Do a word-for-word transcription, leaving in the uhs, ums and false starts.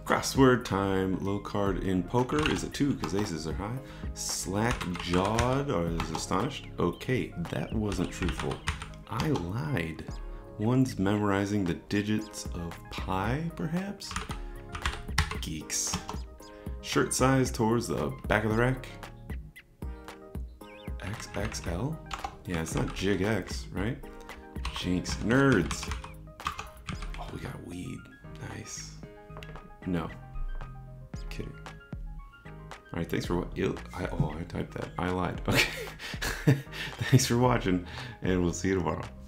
Crossword time. Low card in poker is a two because aces are high. Slack jawed or is astonished. Okay, that wasn't truthful. I lied. One's memorizing the digits of pi, perhaps? Geeks. Shirt size towards the back of the rack. X X L? Yeah, it's not Jig X, right? Jinx. Nerds. Oh, we got weed. Nice. No. Kidding. Alright, thanks for what? I, oh, I typed that. I lied. Okay. Thanks for watching, and we'll see you tomorrow.